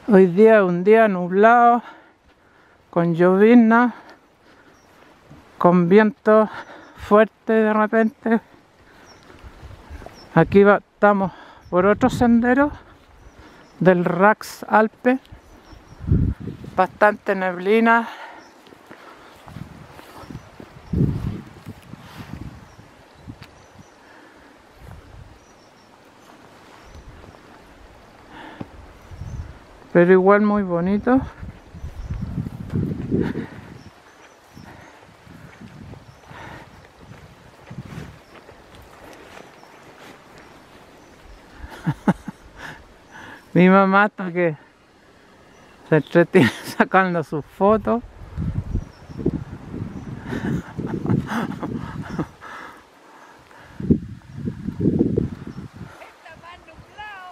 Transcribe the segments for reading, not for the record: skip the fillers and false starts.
Hoy día es un día nublado, con llovizna, con viento fuerte de repente. Aquí estamos por otro sendero del Rax Alpe, bastante neblina. Pero igual muy bonito. Mi mamá está que se entretiene sacando sus fotos. Está más nublado.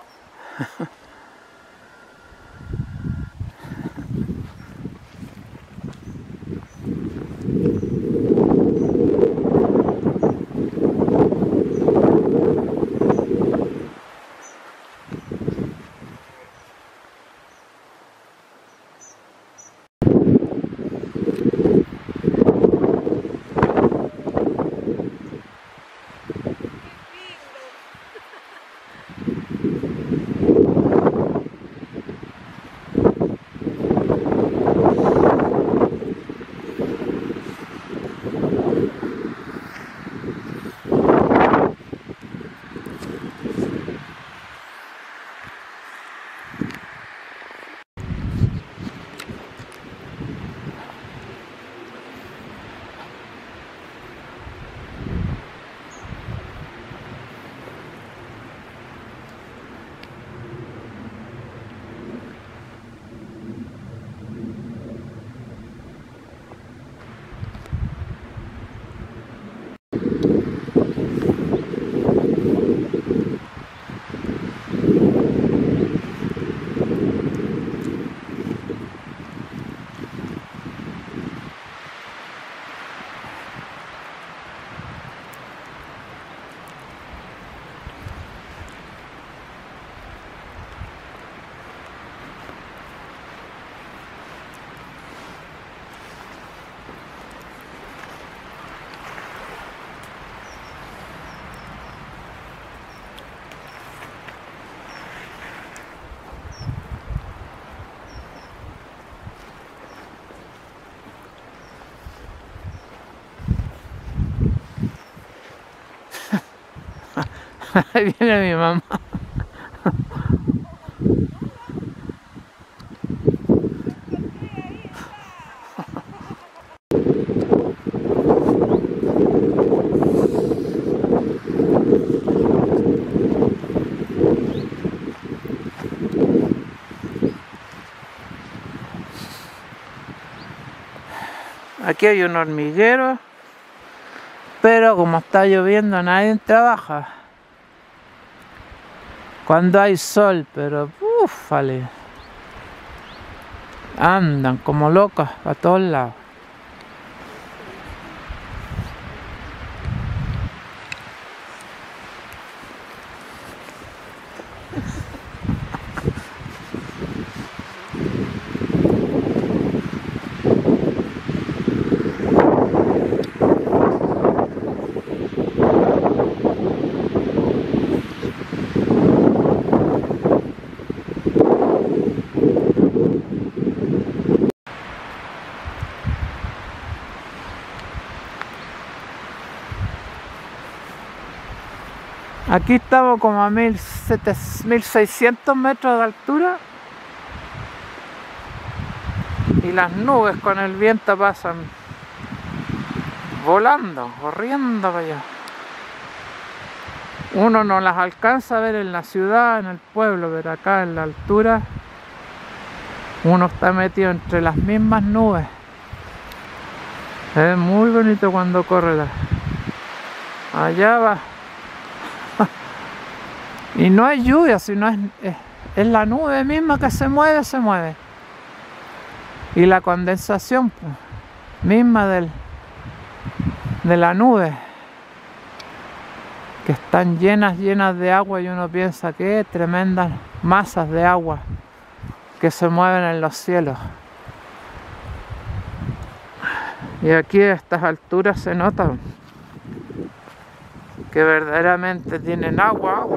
Ahí viene mi mamá. Aquí hay un hormiguero, pero como está lloviendo nadie trabaja. Cuando hay sol, pero ufale, andan como locas a todos lados. Aquí estamos como a 1600 metros de altura y las nubes con el viento pasan volando, corriendo para allá. Uno no las alcanza a ver en la ciudad, en el pueblo, pero acá en la altura uno está metido entre las mismas nubes. Es muy bonito cuando corre allá va. Y no hay lluvia, sino es la nube misma que se mueve, se mueve. Y la condensación pues, misma de la nube, que están llenas de agua y uno piensa que tremendas masas de agua que se mueven en los cielos. Y aquí a estas alturas se nota que verdaderamente tienen agua.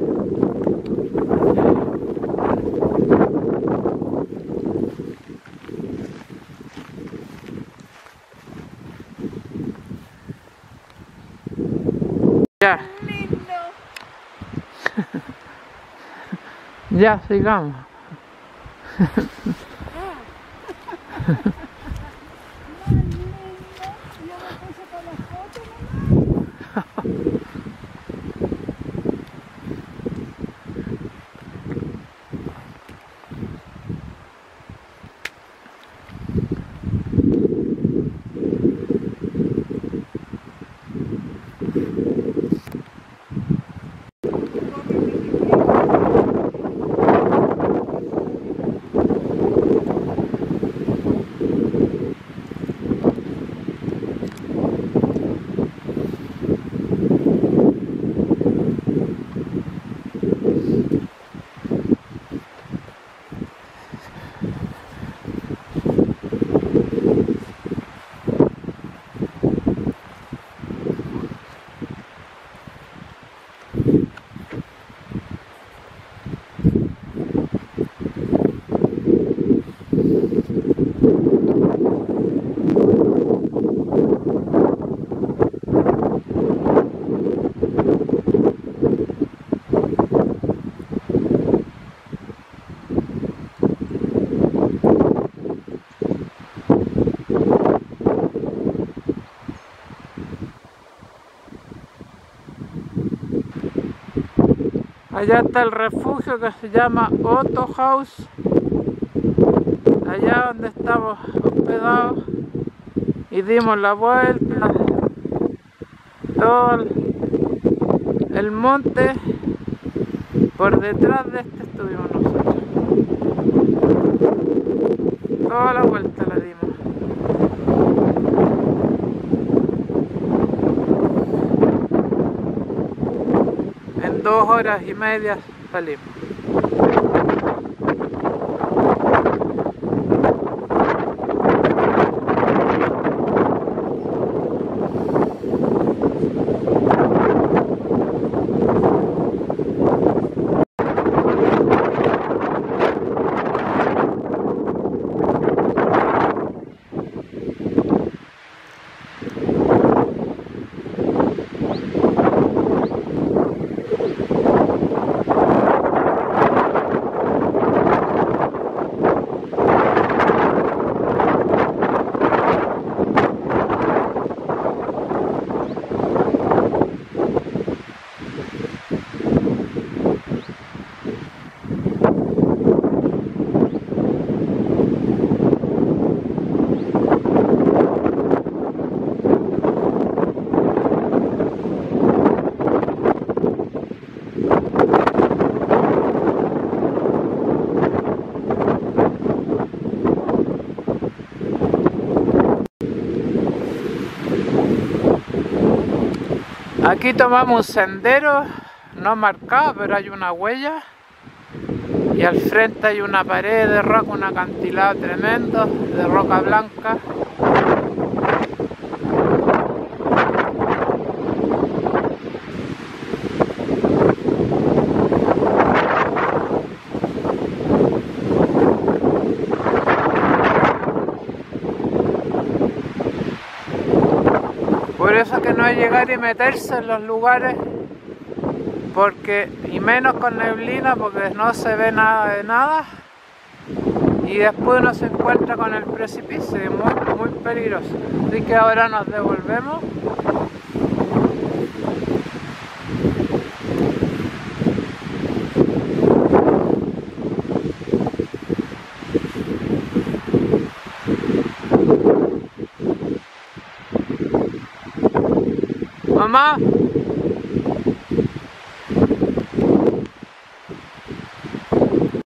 Ya. Ya, sigamos. Allá está el refugio que se llama Otto House, allá donde estamos hospedados, y dimos la vuelta, todo el monte, por detrás de este estuvimos nosotros, toda la vuelta la dimos. En 2 horas y media salimos. Aquí tomamos un sendero no marcado, pero hay una huella, y al frente hay una pared de roca, un acantilado tremendo de roca blanca. Por eso que no hay llegar y meterse en los lugares, porque, y menos con neblina, porque no se ve nada de nada, y después uno se encuentra con el precipicio, muy peligroso. Así que ahora nos devolvemos. Mamá.